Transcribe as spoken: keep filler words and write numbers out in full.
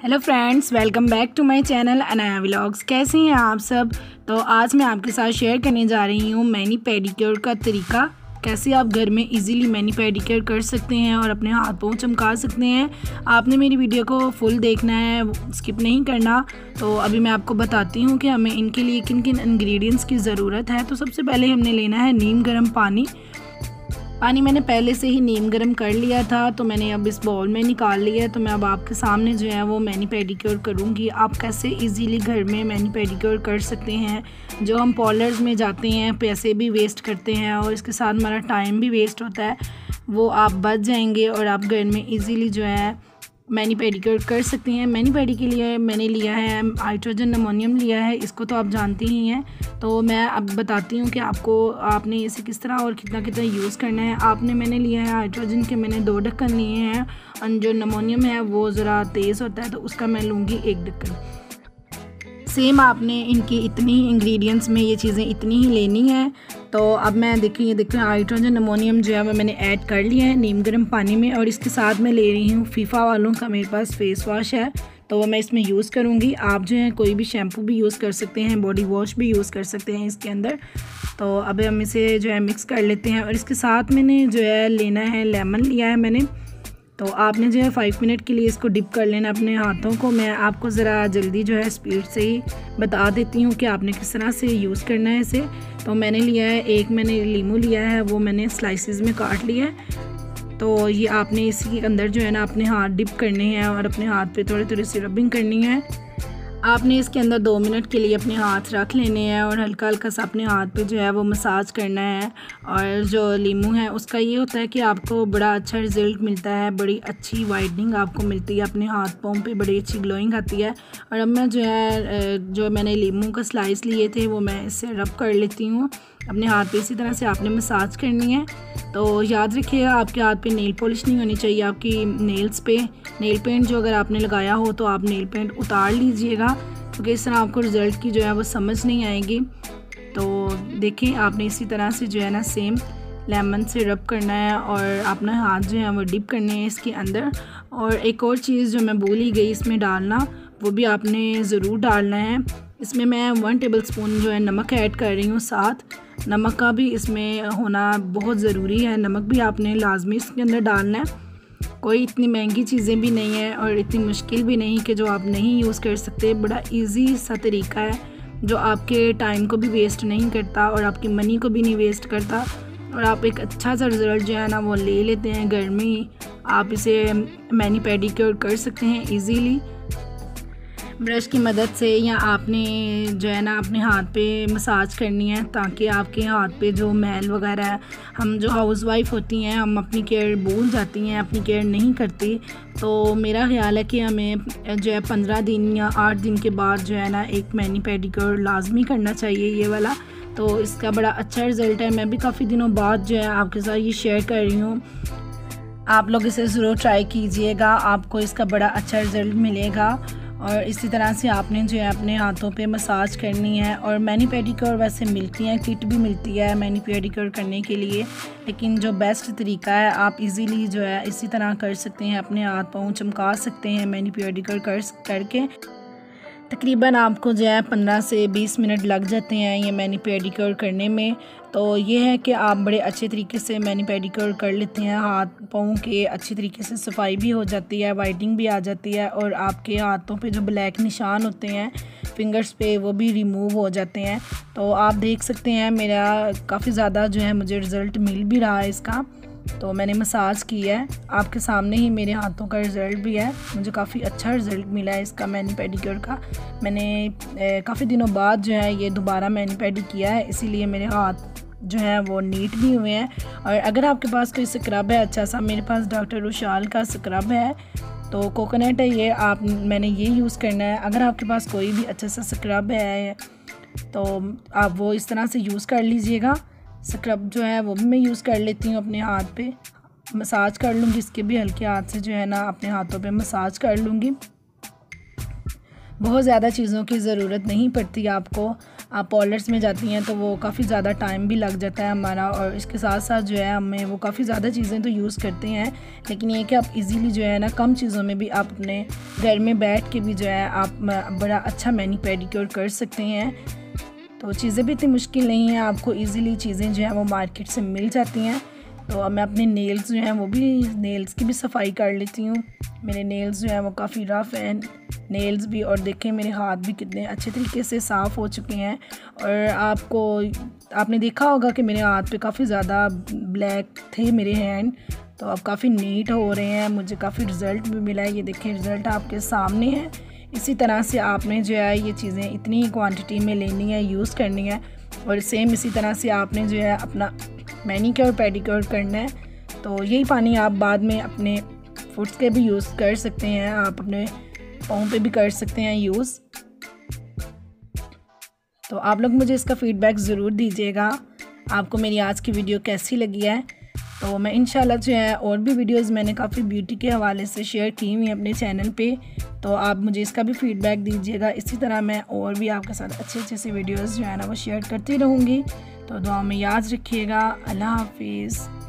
Hello friends, welcome back to my channel Anaya vlogs. कैसे हैं आप सब। तो आज मैं आपके साथ शेयर करने जा रही हूँ मैनी पेडिक्योर का तरीका, कैसे आप घर में इजीली मैनी पेडिक्योर कर सकते हैं और अपने हाथ पाँव चमका सकते हैं। आपने मेरी वीडियो को फुल देखना है, स्किप नहीं करना। तो अभी मैं आपको बताती हूँ कि हमें इनके लिए किन किन इंग्रेडिएंट्स की ज़रूरत है। तो सबसे पहले हमने लेना है नीम गर्म पानी। पानी मैंने पहले से ही नीम गर्म कर लिया था, तो मैंने अब इस बाउल में निकाल लिया है। तो मैं अब आपके सामने जो है वो मैनी पेडिक्योर करूँगी। आप कैसे इजीली घर में मैनी पेडिक्योर कर सकते हैं। जो हम पार्लर्स में जाते हैं, पैसे भी वेस्ट करते हैं और इसके साथ हमारा टाइम भी वेस्ट होता है, वो आप बच जाएंगे और आप घर में ईज़िली जो है मैनी पेडिक्योर कर सकते हैं। मैनी पेडी के लिए मैंने लिया है हाइड्रोजन अमोनियम लिया है, इसको तो आप जानते ही हैं। तो मैं अब बताती हूँ कि आपको आपने इसे किस तरह और कितना कितना यूज़ करना है। आपने मैंने लिया है हाइड्रोजन के, मैंने दो ढक्कन लिए हैं और जो अमोनियम है वो ज़रा तेज़ होता है, तो उसका मैं लूँगी एक ढक्कन। सेम आपने इनकी इतनी इंग्रेडिएंट्स में ये चीज़ें इतनी ही लेनी है। तो अब मैं देखिए ये देखिए हाइड्रोजन अमोनियम जो है वो मैंने ऐड कर लिया है नीम गर्म पानी में, और इसके साथ मैं ले रही हूँ फीफा वालों का, मेरे पास फेस वॉश है तो वो मैं इसमें यूज़ करूँगी। आप जो है कोई भी शैम्पू भी यूज़ कर सकते हैं, बॉडी वॉश भी यूज़ कर सकते हैं इसके अंदर। तो अब हम इसे जो है मिक्स कर लेते हैं। और इसके साथ मैंने जो है लेना है लेमन लिया है मैंने। तो आपने जो है फाइव मिनट के लिए इसको डिप कर लेना अपने हाथों को। मैं आपको ज़रा जल्दी जो है स्पीड से ही बता देती हूँ कि आपने किस तरह से यूज़ करना है इसे। तो मैंने लिया है एक, मैंने लीमू लिया है, वो मैंने स्लाइसेस में काट लिया है। तो ये आपने इसके अंदर जो है ना अपने हाथ डिप करने हैं और अपने हाथ पे थोड़ी थोड़ी सी रबिंग करनी है। आपने इसके अंदर दो मिनट के लिए अपने हाथ रख लेने हैं और हल्का हल्का सा अपने हाथ पे जो है वो मसाज करना है। और जो लीमू है उसका ये होता है कि आपको बड़ा अच्छा रिज़ल्ट मिलता है, बड़ी अच्छी वाइटनिंग आपको मिलती है, अपने हाथ पाँव पे बड़ी अच्छी ग्लोइंग आती है। और अब मैं जो है जो मैंने लीमू का स्लाइस लिए थे वो मैं इससे रब कर लेती हूँ अपने हाथ पे। इसी तरह से आपने मसाज करनी है। तो याद रखिएगा आपके हाथ पे नेल पॉलिश नहीं होनी चाहिए, आपकी नेल्स पे नेल पेंट जो अगर आपने लगाया हो तो आप नेल पेंट उतार लीजिएगा, क्योंकि इस तरह आपको रिज़ल्ट की जो है वो समझ नहीं आएगी। तो देखें आपने इसी तरह से जो है ना सेम लेमन से रब करना है और अपना हाथ जो है वो डिप करने हैं इसके अंदर। और एक और चीज़ जो मैं भूल ही गई इसमें डालना, वो भी आपने ज़रूर डालना है। इसमें मैं वन टेबल स्पून जो है नमक ऐड कर रही हूँ साथ। नमक का भी इसमें होना बहुत ज़रूरी है, नमक भी आपने लाजमी इसके अंदर डालना है। कोई इतनी महंगी चीज़ें भी नहीं है और इतनी मुश्किल भी नहीं कि जो आप नहीं यूज़ कर सकते। बड़ा इजी सा तरीका है जो आपके टाइम को भी वेस्ट नहीं करता और आपकी मनी को भी नहीं वेस्ट करता, और आप एक अच्छा सा रिज़ल्ट जो है ना वो ले लेते हैं घर में ही। आप इसे मैनी पेडिक्योर कर सकते हैं इजीली ब्रश की मदद से, या आपने जो है ना अपने हाथ पे मसाज करनी है ताकि आपके हाथ पे जो मैल वगैरह है, हम जो हाउसवाइफ होती हैं हम अपनी केयर भूल जाती हैं, अपनी केयर नहीं करती। तो मेरा ख्याल है कि हमें जो है पंद्रह दिन या आठ दिन के बाद जो है ना एक मैनी पेडिक्योर लाजमी करना चाहिए ये वाला। तो इसका बड़ा अच्छा रिज़ल्ट है। मैं भी काफ़ी दिनों बाद जो है आपके साथ ये शेयर कर रही हूँ। आप लोग इसे ज़रूर ट्राई कीजिएगा, आपको इसका बड़ा अच्छा रिज़ल्ट मिलेगा। और इसी तरह से आपने जो है अपने हाथों पे मसाज करनी है। और मैनी पेडिक्योर वैसे मिलती हैं, किट भी मिलती है मैनी पेडिक्योर करने के लिए, लेकिन जो बेस्ट तरीका है आप इजीली जो है इसी तरह कर सकते हैं, अपने हाथ पाँव चमका सकते हैं मैनी पेडिक्योर कर करके। तकरीबन आपको जो है पंद्रह से बीस मिनट लग जाते हैं ये मैनी पेडिक्योर करने में। तो ये है कि आप बड़े अच्छे तरीके से मैनी पेडिक्योर कर लेते हैं, हाथ पाँव के अच्छी तरीके से सफाई भी हो जाती है, वाइटनिंग भी आ जाती है, और आपके हाथों पे जो ब्लैक निशान होते हैं फिंगर्स पे वो भी रिमूव हो जाते हैं। तो आप देख सकते हैं मेरा काफ़ी ज़्यादा जो है मुझे रिज़ल्ट मिल भी रहा है इसका। तो मैंने मसाज की है, आपके सामने ही मेरे हाथों का रिज़ल्ट भी है, मुझे काफ़ी अच्छा रिज़ल्ट मिला है इसका मैनी पेडिक्योर का। मैंने काफ़ी दिनों बाद जो है ये दोबारा मैनी पेडी किया है, इसीलिए मेरे हाथ जो है वो नीट भी हुए हैं। और अगर आपके पास कोई स्क्रब है अच्छा सा, मेरे पास डॉक्टर उशाल का स्क्रब है, तो कोकोनट है ये, आप मैंने ये यूज़ करना है। अगर आपके पास कोई भी अच्छा सा स्क्रब है तो आप वो इस तरह से यूज़ कर लीजिएगा। स्क्रब जो है वो भी मैं यूज़ कर लेती हूँ, अपने हाथ पे मसाज कर लूँगी, इसके भी हल्के हाथ से जो है ना अपने हाथों पे मसाज कर लूँगी। बहुत ज़्यादा चीज़ों की ज़रूरत नहीं पड़ती आपको, आप पार्लर्स में जाती हैं तो वो काफ़ी ज़्यादा टाइम भी लग जाता है हमारा, और इसके साथ साथ जो है हमें वो काफ़ी ज़्यादा चीज़ें तो यूज़ करते हैं, लेकिन ये कि आप इजीली जो है ना कम चीज़ों में भी आप अपने घर में बैठ के भी जो है आप बड़ा अच्छा मैनी पेडिक्योर कर सकते हैं। तो चीज़ें भी इतनी मुश्किल नहीं हैं, आपको ईज़िली चीज़ें जो हैं वो मार्केट से मिल जाती हैं। तो अब मैं अपने नेल्स जो हैं वो भी नेल्स की भी सफाई कर लेती हूँ। मेरे नेल्स जो हैं वो काफ़ी रफ़ हैं नेल्स भी, और देखें मेरे हाथ भी कितने अच्छे तरीके से साफ़ हो चुके हैं। और आपको आपने देखा होगा कि मेरे हाथ पे काफ़ी ज़्यादा ब्लैक थे मेरे हैंड, तो अब काफ़ी नीट हो रहे हैं, मुझे काफ़ी रिज़ल्ट भी मिला है। ये देखें रिज़ल्ट आपके सामने है। इसी तरह से आपने जो है ये चीज़ें इतनी क्वांटिटी में लेनी है, यूज़ करनी है, और सेम इसी तरह से आपने जो है अपना मैनीक्योर पेडिक्योर करना है। तो यही पानी आप बाद में अपने फुट्स के भी यूज़ कर सकते हैं, आप अपने पाँव पे भी कर सकते हैं यूज़। तो आप लोग मुझे इसका फ़ीडबैक ज़रूर दीजिएगा, आपको मेरी आज की वीडियो कैसी लगी है। तो मैं इंशाल्लाह जो है और भी वीडियोस मैंने काफ़ी ब्यूटी के हवाले से शेयर की हुई हैं अपने चैनल पे, तो आप मुझे इसका भी फ़ीडबैक दीजिएगा। इसी तरह मैं और भी आपके साथ अच्छे अच्छे से वीडियोस जो है ना वो शेयर करती रहूँगी। तो दुआ में याद रखिएगा। अल्लाह हाफिज़।